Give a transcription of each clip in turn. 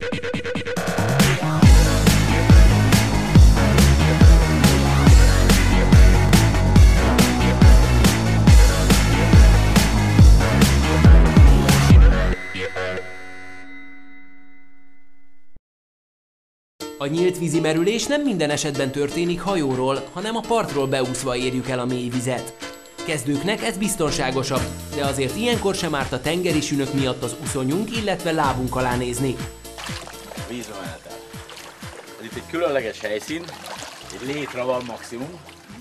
A nyílt vízi merülés nem minden esetben történik hajóról, hanem a partról beúszva érjük el a mély vizet. Kezdőknek ez biztonságosabb, de azért ilyenkor sem árt a tengeri sünök miatt az uszonyunk, illetve lábunk alá nézni. Vízbe menetel. Ez itt egy különleges helyszín, egy létre van maximum,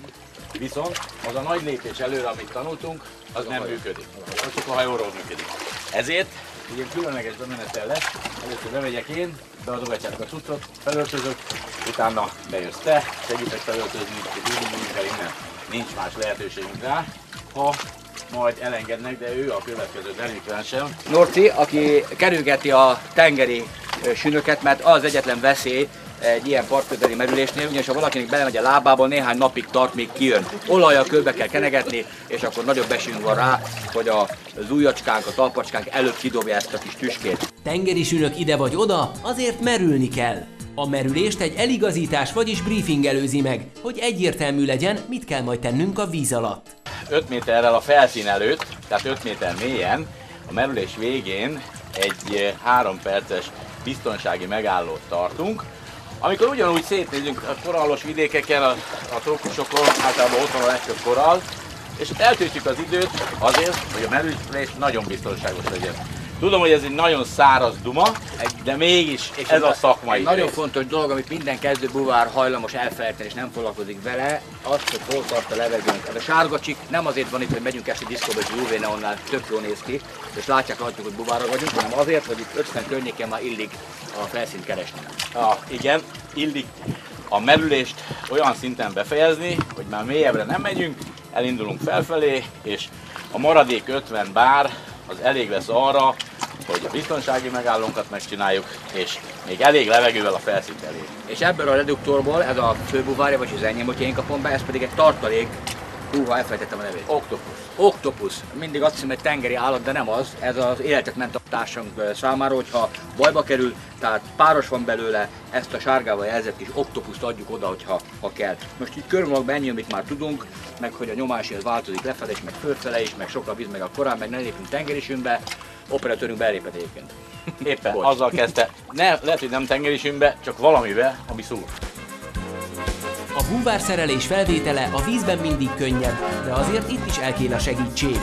viszont az a nagy lépés előre, amit tanultunk, az nem működik. Az csak a hajóról működik. Ezért egy ilyen különleges bemenetel lesz, először bemegyek én, beadogatjátok a cuccot, felöltözök, utána bejössz te, segítek felöltözni, és úgy innen nincs más lehetőségünk rá, ha majd elengednek, de ő a következő delikvensem. Norci, aki kerülgeti a tengeri sünöket, mert az egyetlen veszély egy ilyen partközeli merülésnél, ugyanis ha valakinek belemegy a lábába, néhány napig tart, még kijön. Olajjal körbe kell kenegetni, és akkor nagyobb esélyünk van rá, hogy az ujjacskánk, a talpacskánk előtt kidobja ezt a kis tüskét. Tengeri sünök ide vagy oda, azért merülni kell. A merülést egy eligazítás, vagyis briefing előzi meg, hogy egyértelmű legyen, mit kell majd tennünk a víz alatt. 5 méterrel a felszín előtt, tehát 5 méter mélyen, a merülés végén egy 3 perces biztonsági megállót tartunk. Amikor ugyanúgy szétnézünk a korallos vidékeken, a trópusokon, általában ott van a legtöbb korall, és ott eltöltjük az időt azért, hogy a merülés nagyon biztonságos legyen. Tudom, hogy ez egy nagyon száraz duma, de mégis ez a szakmai. Egy nagyon fontos dolog, amit minden kezdő buvár hajlamos elfelejteni és nem foglalkozik vele, az, hogy hol tart a levegőnk. Ez a sárga csik nem azért van itt, hogy megyünk esti diszkóba, és UV neonnál tök jól néz ki, és látják rajtuk, hogy buvárra vagyunk, hanem azért, hogy itt 50 környéken már illik a felszínt keresni. Igen, illik a merülést olyan szinten befejezni, hogy már mélyebbre nem megyünk, elindulunk felfelé, és a maradék 50 bár az elég lesz arra, hogy a biztonsági megállónkat megcsináljuk, és még elég levegővel a felszínt elég. És ebből a reduktorból ez a főbuvárja, vagy az enyém, hogyha én kapom be, ez pedig egy tartalék, húha, elfelejtettem a nevét. Oktopusz. Oktopusz. Mindig azt hiszem, hogy tengeri állat, de nem az. Ez az életet ment a társunk számára, hogyha bajba kerül, tehát páros van belőle, ezt a sárgával jelzett kis oktopuszt adjuk oda, ha kell. Most itt körvonalakban ennyi, amit már tudunk, meg hogy a nyomás az változik lefelé, és meg fölfele is, meg sok a víz, meg a korán, meg ne lépünk tengerisünkbe. Operatőrünk belépett egyébként. Éppen azzal kezdte. Lehet, hogy nem tengerisünkbe, csak valamibe, ami szúr. A búvárszerelés felvétele a vízben mindig könnyebb, de azért itt is elkél a segítség.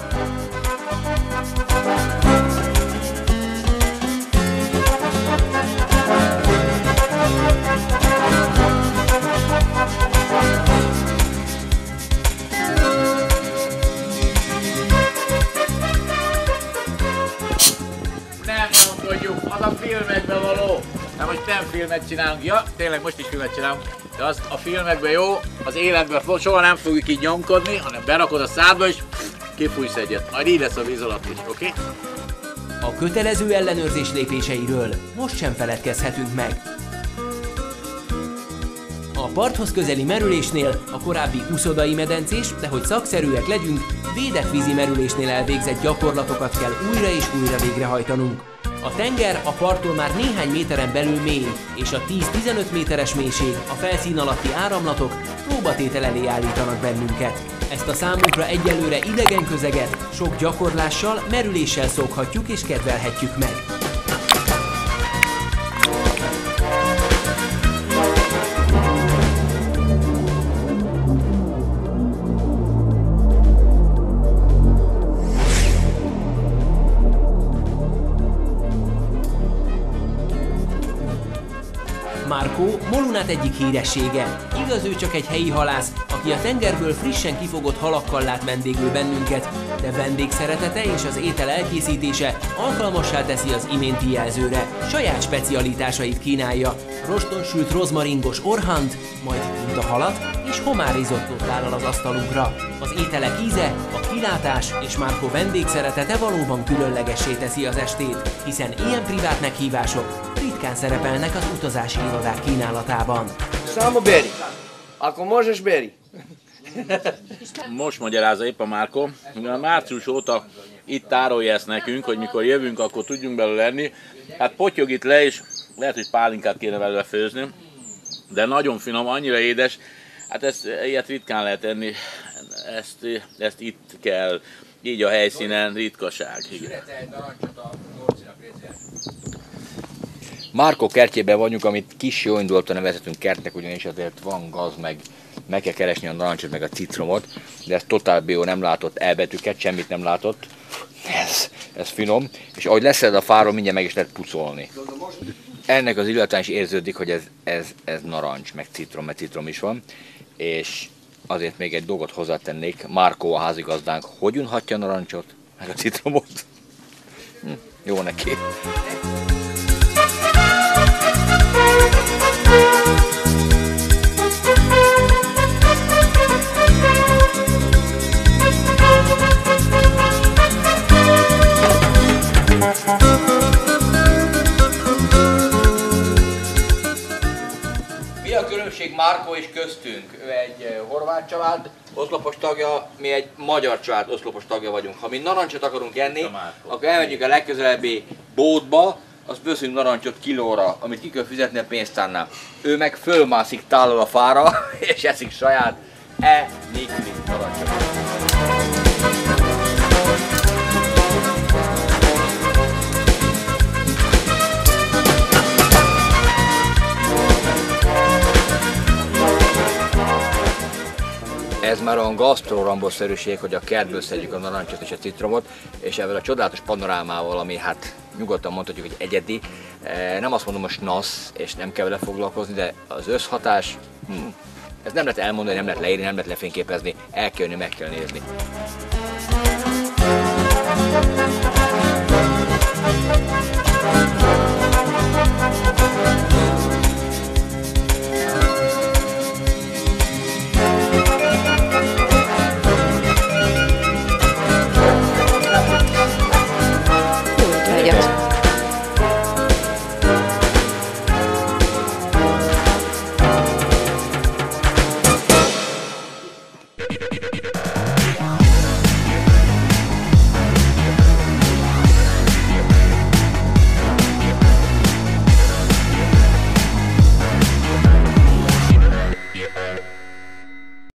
Nem nyomkodjuk, az a filmekben való. Nem, hogy nem filmet csinálunk. Ja, tényleg most is filmet csinálunk. De az a filmekben jó, az életben soha nem fogjuk így nyomkodni, hanem berakod a szádba és kifújsz egyet. Majd így lesz a víz alatt is, oké? A kötelező ellenőrzés lépéseiről most sem feledkezhetünk meg. A parthoz közeli merülésnél a korábbi úszodai medencés, de hogy szakszerűek legyünk, védett vízi merülésnél elvégzett gyakorlatokat kell újra és újra végrehajtanunk. A tenger a parttól már néhány méteren belül mély, és a 10-15 méteres mélység, a felszín alatti áramlatok próbatétel elé állítanak bennünket. Ezt a számunkra egyelőre idegen közeget sok gyakorlással, merüléssel szokhatjuk és kedvelhetjük meg. Marco Molunát egyik híressége. Igaz, ő csak egy helyi halász, aki a tengerből frissen kifogott halakkal lát vendéglő bennünket, de vendégszeretete és az étel elkészítése alkalmassá teszi az iménti jelzőre. Saját specialitásait kínálja, roston sült rozmaringos orhant, majd tintahalat és homárrizottót vállal az asztalunkra. Az ételek íze, a kilátás és Marco vendégszeretete valóban különlegessé teszi az estét, hiszen ilyen privát meghívások ritkán szerepelnek az utazási irodák kínálatában. Samo beri. Ako možeš beri. Most magyarázza épp a Márko, mivel március óta itt tárolja ezt nekünk, hogy mikor jövünk, akkor tudjunk belőle lenni. Hát potyog itt le, és Lehet, hogy pálinkát kéne belőle főzni, de nagyon finom, annyira édes. Hát ilyet ritkán lehet enni, ezt itt kell, így a helyszínen, ritkaság. Márkó kertjében vagyunk, amit Kis Jóindultól nevezhetünk kertnek, ugyanis azért van gaz, meg kell keresni a narancsot, meg a citromot, de ez totál bio, nem látott elbetűket, semmit nem látott. Ez finom, és ahogy leszed a fáról, mindjárt meg is lehet pucolni. Ennek az illatán is érződik, hogy ez narancs, meg citrom, mert citrom is van, és azért még egy dolgot hozzátennék, Márkó a házigazdánk, hogy unhatja a narancsot, meg a citromot? Jó neki. Mi a különbség Márkó és köztünk? Ő egy horvát család, oszlopos tagja, mi egy magyar család, oszlopos tagja vagyunk. Ha mi narancsot akarunk enni, akkor elmegyünk a legközelebbi boltba, azt veszünk narancsot kilóra, amit ki kell fizetni a pénztárnál. Ő meg fölmászik tálol a fára, és eszik saját nélküli narancsot. Ez már olyan gasztrorambosszerűség, hogy a kertből szedjük a narancsot és a citromot, és ezzel a csodálatos panorámával, ami hát nyugodtan mondhatjuk, hogy egyedi, nem azt mondom, hogy nasz, és nem kell vele foglalkozni, de az összhatás, ez nem lehet elmondani, nem lehet leírni, nem lehet lefényképezni, el kell jönni, meg kell nézni.